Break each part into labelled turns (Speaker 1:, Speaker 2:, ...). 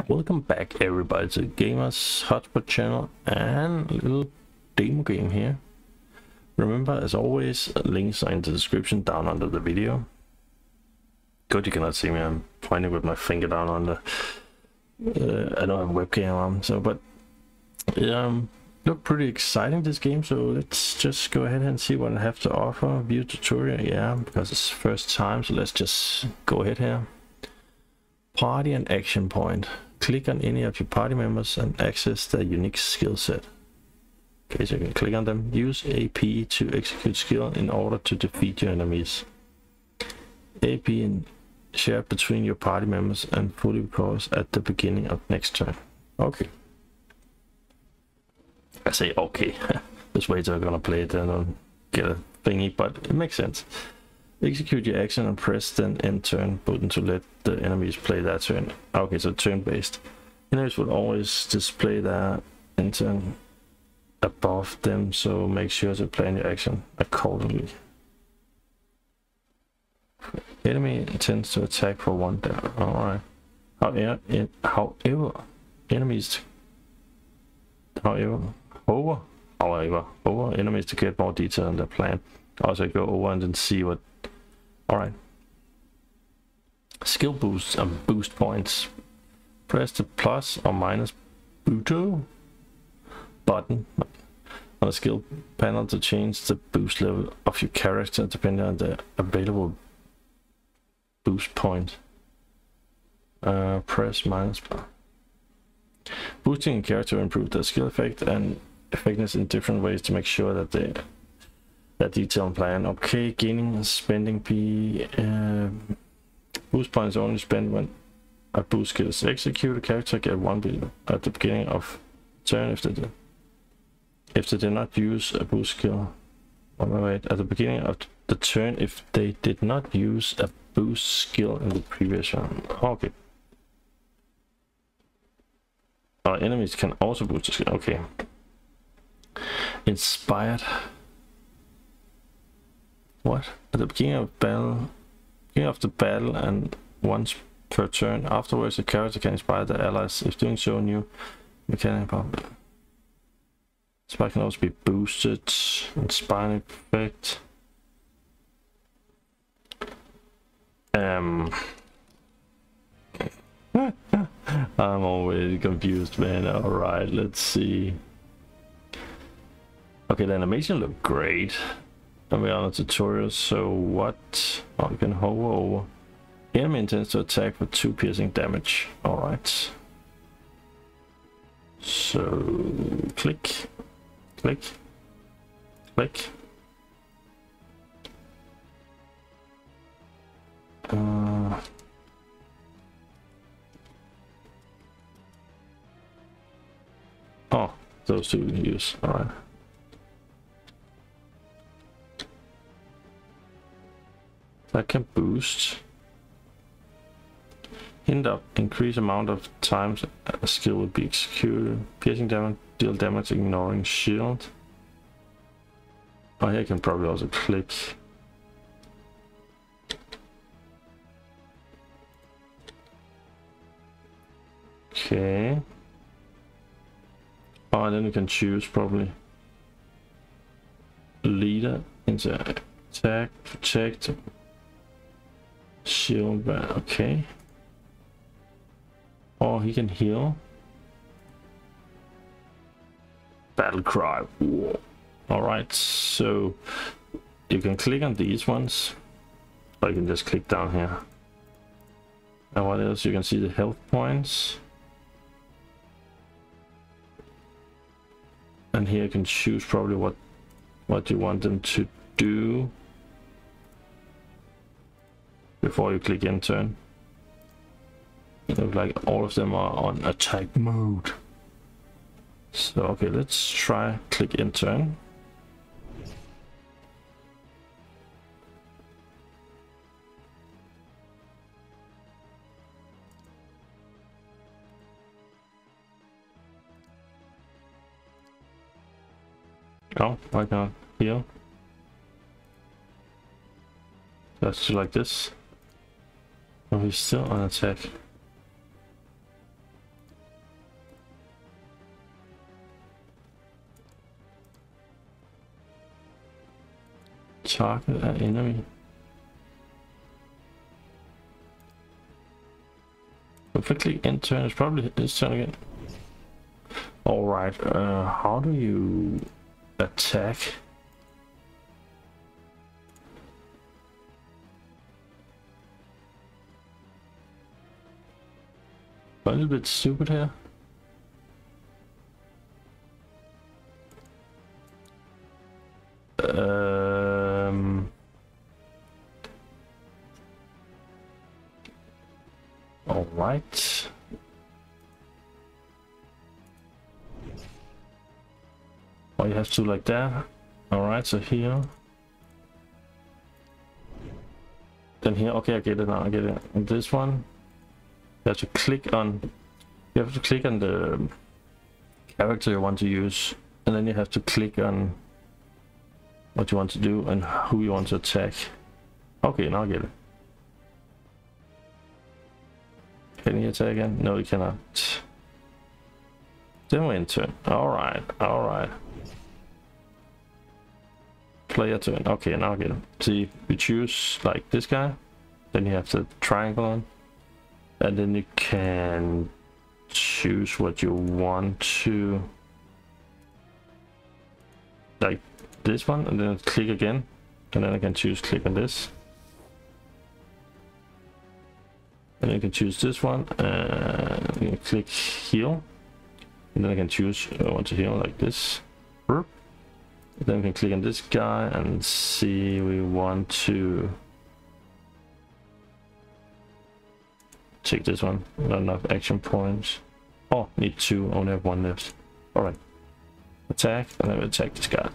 Speaker 1: Welcome back everybody to Gamers Hotspot channel and a little demo game here. Remember, as always, links are in the description down under the video. Good, you cannot see me, I'm pointing with my finger down under. I don't have a webcam on, so but look pretty exciting this game, so let's just go ahead and see what I have to offer. View tutorial, yeah, because it's first time, so let's just go ahead here. Party and action point. Click on any of your party members and access their unique skill set. Okay, so you can click on them. Use AP to execute skill in order to defeat your enemies. AP and shared between your party members and fully pause at the beginning of next turn. Okay. I say okay. This way they're gonna play it and don't get a thingy, but it makes sense. Execute your action and press then end turn button to let the enemies play that turn. Okay, so turn based. Enemies will always display their end turn above them, so make sure to plan your action accordingly. Enemy intends to attack for 1 down. Alright. However, enemies to get more detail on their plan. Also go over and then see what. Alright. Skill boosts and boost points. Press the plus or minus button on the skill panel to change the boost level of your character depending on the available boost point. Press minus bar. Boosting a character improves their skill effect and effectiveness in different ways to make sure that that detailed plan. Okay, gaining spending P. Boost points only spent when a boost skill is executed. A character get 1 bill at the beginning of turn if they did not use a boost skill. Wait, at the beginning of the turn if they did not use a boost skill in the previous round. Okay. Our enemies can also boost the skill. Okay. Inspired. What? At the beginning of the battle and once per turn. Afterwards, the character can inspire the allies. If doing so, new mechanic pop. Inspire can also be boosted. Inspiring effect. I'm always confused, man. Alright, let's see. Okay, the animation looked great. And we're on a tutorial, so what? Oh, you can hover over. Enemy intends to attack for 2 piercing damage. Alright. So click, click, click. Oh, those two we can use. Alright. That can boost. Hint up, increase amount of times a skill would be executed. Piercing damage, deal damage ignoring shield. Oh, here I can probably also click. Okay. Oh, and then you can choose probably leader into attack, protect. Shield, okay. Oh, he can heal. Battle cry. Alright, so you can click on these ones, or you can just click down here. And what else? You can see the health points. And here you can choose probably what you want them to do before you click end turn. It looks like all of them are on attack mode. So okay, let's try click end turn. Oh, I can't heal. That's like this. Oh, he's still on attack. target an enemy. Perfectly end turn. It's probably his turn again. Alright, how do you attack? A little bit stupid here. All right. Oh, you have to like that. All right, so here. Then here. Okay, I get it now. I get it. And this one, you have to click on. You have to click on the character you want to use, and then you have to click on what you want to do and who you want to attack. Okay, now I get it. Can you attack again? No, you cannot. Then we enter. Alright, alright. Player turn. Okay, now I get it. See, you choose like this guy, then you have the triangle on, and then you can choose what you want to, like this one, and then click again, and then I can choose click on this, and then I can choose this one, and you can click heal, and then I can choose I want to heal like this. Then we can click on this guy and see we want to take this one. Not enough action points. Oh, need two, only have one left. Alright. Attack, and then we attack this guy.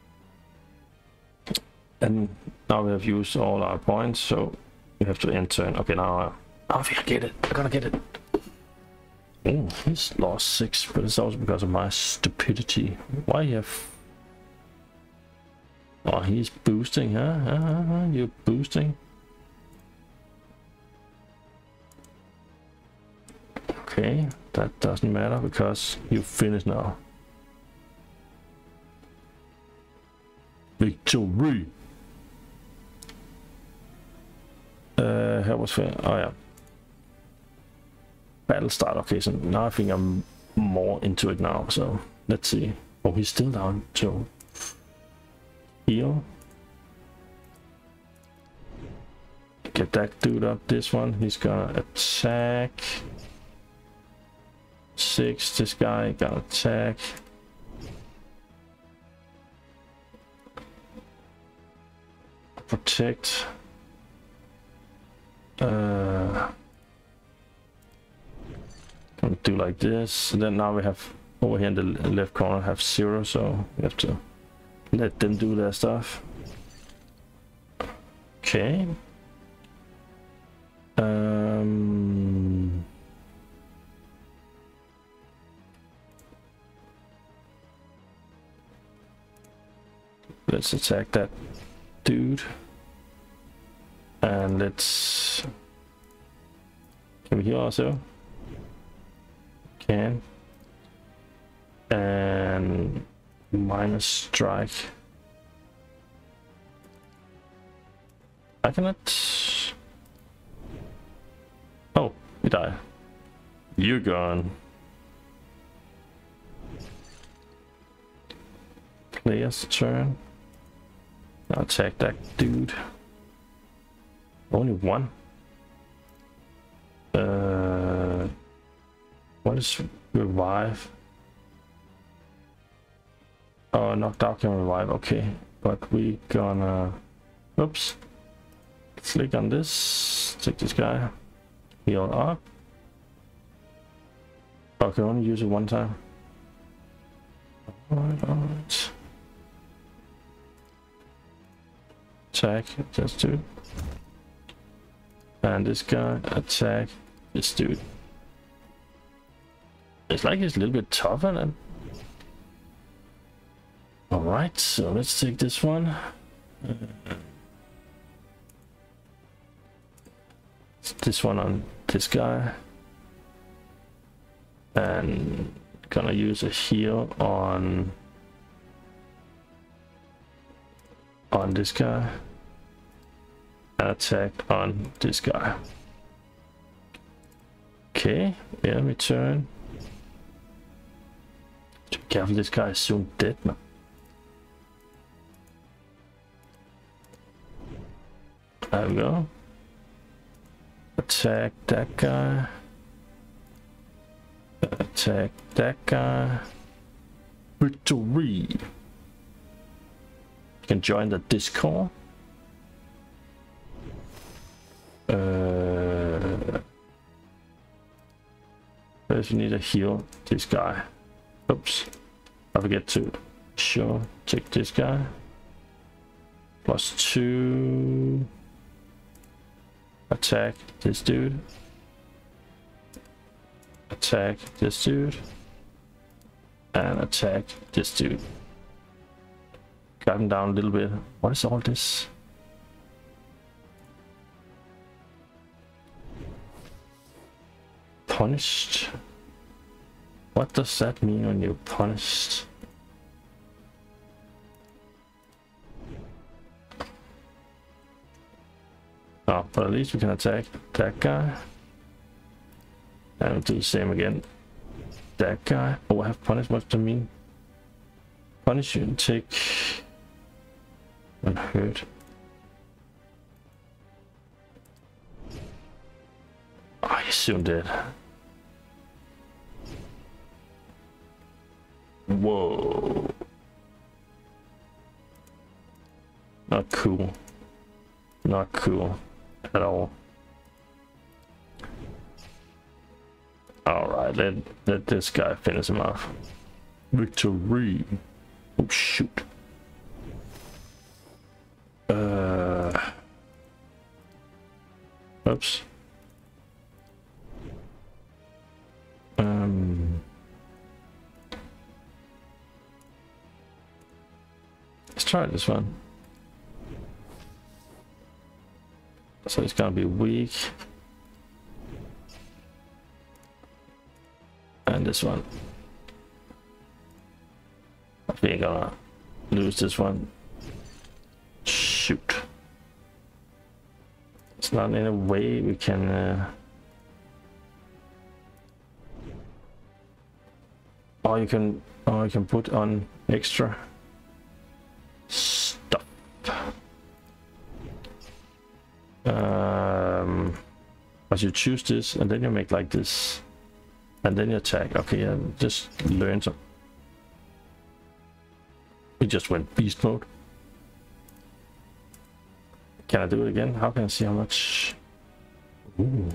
Speaker 1: And now we have used all our points, so we have to end turn. Okay, now I think I get it. I'm gonna get it. Oh, he's lost 6, but it's also because of my stupidity. Why you have... Oh, he's boosting, huh? You're boosting. Okay, that doesn't matter because you finished now. Victory! That was fair. Oh yeah. Battle start. Okay, so now I think I'm more into it now. So let's see. Oh, he's still down. So heal. Get that dude up. This one. He's gonna attack. 6. This guy gonna attack. Protect. Gonna do like this, and then now we have over here in the left corner have 0, so we have to let them do their stuff. Okay. Let's attack that dude, and let's. Can we heal ourselves? Can. And minus strike. I cannot. Oh, we die. You're gone. Player's turn. Now attack that dude. Only one. What is revive? Oh, knocked out can revive. Okay, but we gonna. Oops. Click on this. Take this guy. Heal up. Okay, only use it one time. Alright. Attack this dude. And this guy attack this dude. It's like he's a little bit tougher than. Alright, so let's take this one. This one on this guy. And gonna use a heal on on this guy and attack on this guy. Okay, yeah, we turn. Be careful, this guy is soon dead, man. There we go. Attack that guy. Attack that guy. Victory! You can join the Discord. First we need to heal this guy. Oops. I forget to check this guy. +2. Attack this dude. Attack this dude. And attack this dude. Got him down a little bit. What is all this? Punished? What does that mean when you're punished? Oh, but at least we can attack that guy. And do the same again. That guy. Oh, I have punish. What does that mean? Punish you and take and hurt. Oh, he's soon dead. Whoa. Not cool. Not cool at all. Alright, let this guy finish him off. Victory. Oh shoot. Oops. Let's try this one. So it's gonna be weak. And this one. I think I'm gonna lose this one. Shoot. It's not in a way we can or you can put on extra stuff. As you choose this and then you make like this and then you attack. Okay, yeah, just learn some. We just went beast mode. Can I do it again? How can I see how much? Ooh.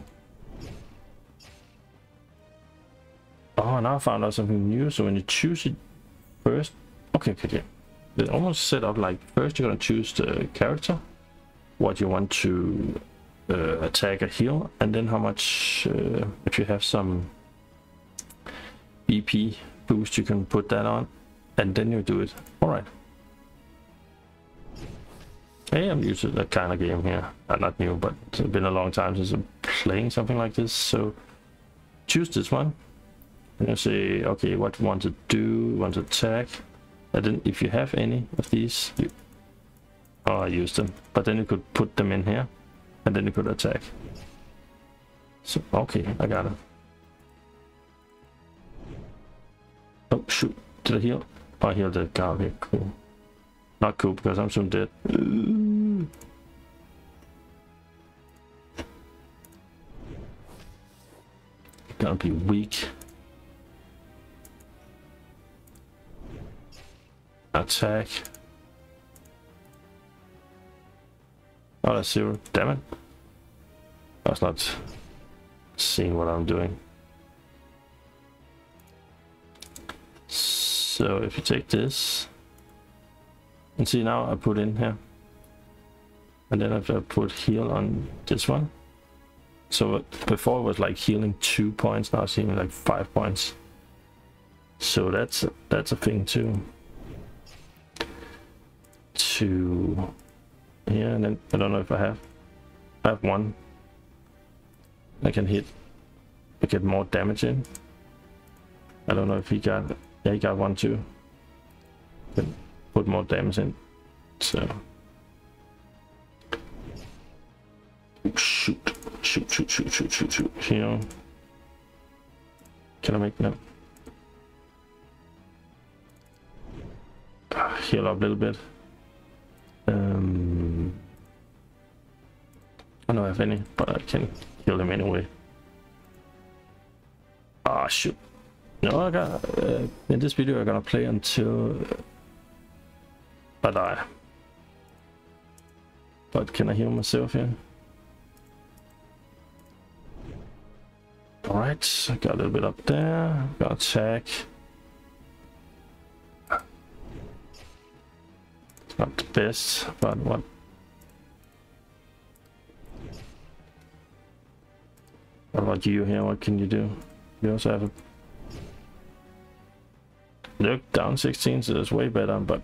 Speaker 1: Oh, now I found out something new. So when you choose it first, okay. It almost set up like first you're gonna choose the character, what you want to attack or heal, and then how much if you have some BP boost you can put that on, and then you do it. All right. Hey, I'm used to that kind of game here. Not new, but it's been a long time since I'm playing something like this. So choose this one and you say, okay, what you want to do, you want to attack, and then if you have any of these, I use them, but then you could put them in here and then you could attack. So okay, I got it. Oh shoot, did I heal? Oh, I healed the guy. Okay, cool. Not cool because I'm soon dead. Gonna be weak. Attack. Oh, that's 0. Damn it. I was not seeing what I'm doing. So if you take this, and see now I put in here, and then I have to put heal on this one. So before it was like healing 2 points, now it's healing like 5 points. So that's a thing too. To here, and then I don't know if I have one. I can hit to get more damage in. I don't know if he got, yeah, he got one too. Can put more damage in. So Shoot. Here. Can I make that? Heal up a little bit. I don't have any, but I can kill him anyway. Ah, shoot. No, I got in this video I'm gonna play until I die. But can I heal myself here? Alright, I got a little bit up there. Got attack. It's not the best, but what? What about you here? What can you do? You also have a look down 16, so that's way better, but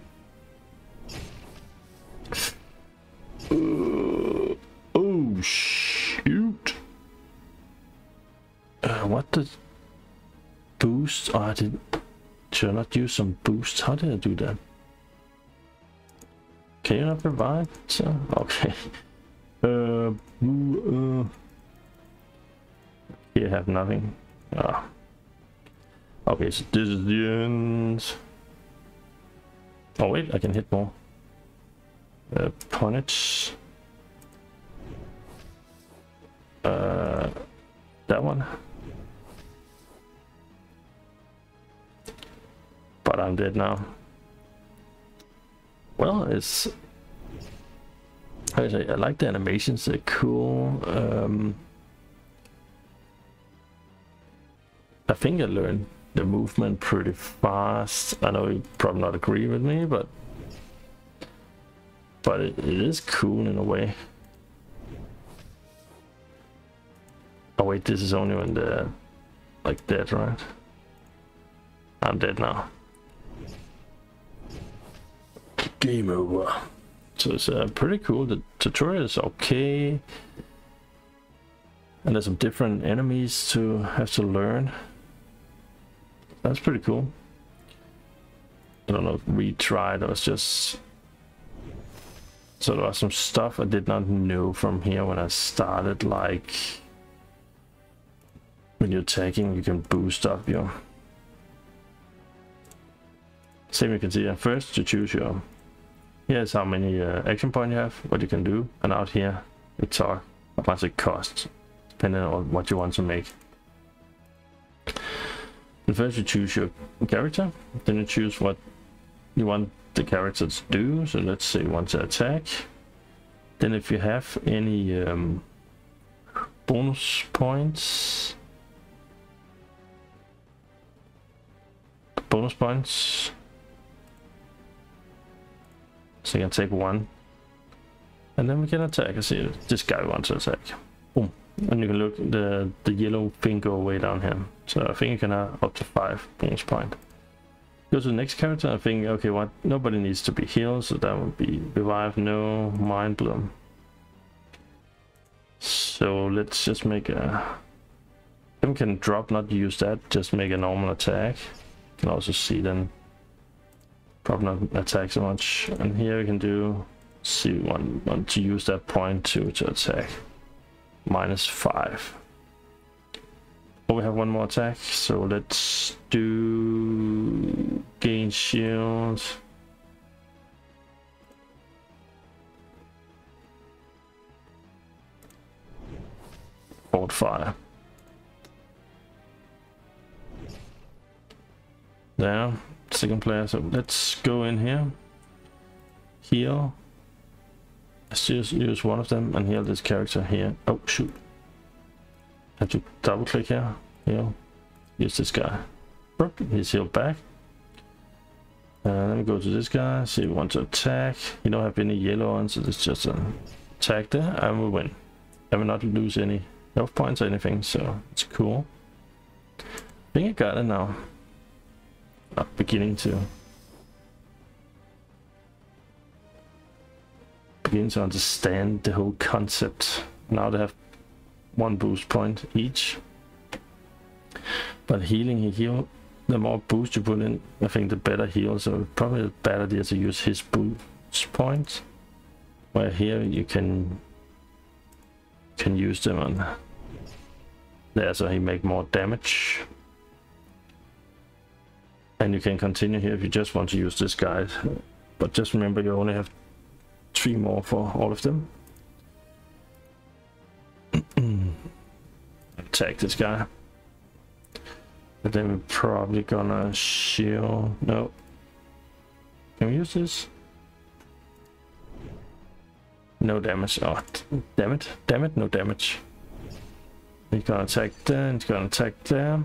Speaker 1: oh shoot. What the boost? Oh, should I not use some boost? How did I do that? Can you not revive? So, okay. Here I have nothing. Ah. Okay, so this is the end. Oh wait, I can hit more. Punish. That one. But I'm dead now. Well, it's... I like the animations, they're cool. I think I learned the movement pretty fast. I know you probably not agree with me, but it is cool in a way. Oh wait, this is only when they're like dead, right? I'm dead now. Game over. So it's pretty cool. The tutorial is okay, and there's some different enemies to have to learn. That's pretty cool. I don't know if retried or it's just... So there was some stuff I did not know from here when I started, like when you're attacking you can boost up your... Same you can see here. First you choose your... Here's how many action points you have, what you can do, and out here we talk how much it costs, depending on what you want to make. And first you choose your character, then you choose what you want the character to do. So let's say you want to attack. Then if you have any bonus points, so you can take one, and then we can attack. I see this guy wants to attack. Boom. And you can look, the yellow thing go way down here. So I think you can have up to 5 bonus points. Go to the next character. I think, okay, what? Nobody needs to be healed, so that would be revive, no, mind bloom. So let's just make a... Then we can drop, not use that, just make a normal attack. You can also see then probably not attack so much. And here we can do, see, we want to use that point to attack. -5. Oh, we have one more attack, so let's do gain shield. Forward fire. There, second player. So let's go in here. Heal. Let's just use one of them and heal this character here. Oh shoot. Have to double click here. Heal. Use this guy. He's healed back. Then we go to this guy. See if we want to attack. You don't have any yellow on, so it's just an attack there and we win. And we not lose any health points or anything, so it's cool. I think I got it now. Beginning to understand the whole concept. Now they have 1 boost point each, but healing, he heal, the more boost you put in, I think the better heal. So probably a better idea to use his boost point, where here you can can use them on there, so he make more damage. And you can continue here if you just want to use this guy, but just remember you only have 3 more for all of them. Attack this guy. But then we're probably gonna shield. No. Can we use this? No damage. Oh, damn it. Damn it, no damage. He's gonna attack there, he's gonna attack there.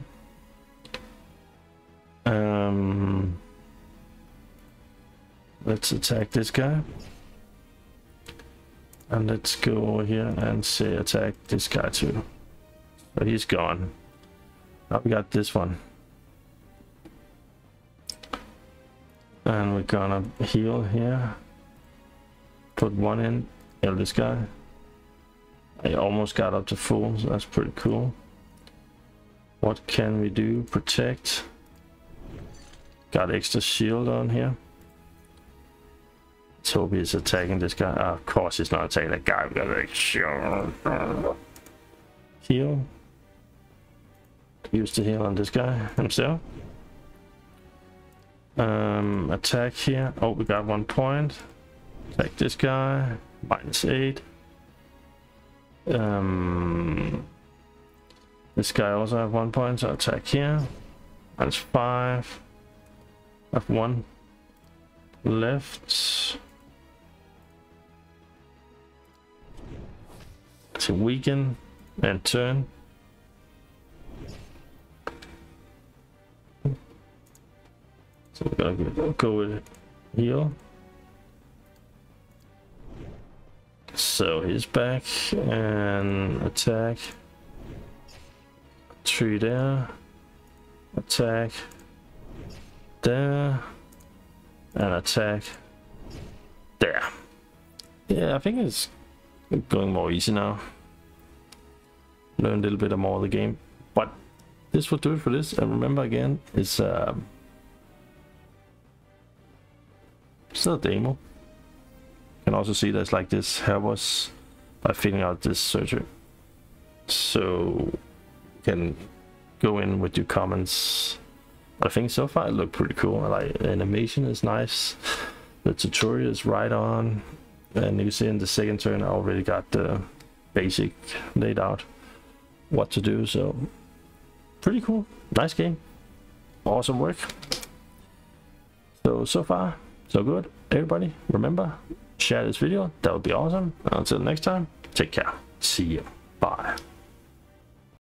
Speaker 1: Let's attack this guy. And let's go over here and say attack this guy too. So he's gone. Now we got this one. And we're gonna heal here. Put 1 in, heal this guy. I almost got up to full, so that's pretty cool. What can we do? Protect. Got extra shield on here. Let's hope he's attacking this guy. Of course he's not attacking that guy. We got extra shield. Heal. Use the heal on this guy himself. Attack here. Oh, we got 1 point. Attack this guy. -8. This guy also have 1 point, so attack here. -5. I have 1 left. To weaken and turn. So we're gonna go with heal. So he's back and attack. 3 there. Attack. There. And attack. There. Yeah, I think it's going more easy now. Learn a little bit more of the game. But this will do it for this. And remember again, it's still a demo. You can also see there's like this help us by filling out this surgery. So you can go in with your comments. I think so far it looked pretty cool. Like the animation is nice. The tutorial is right on. And you see in the second turn I already got the basic laid out what to do. So pretty cool. Nice game. Awesome work. So far so good. Everybody remember, share this video, that would be awesome. Until next time, take care. See you. Bye.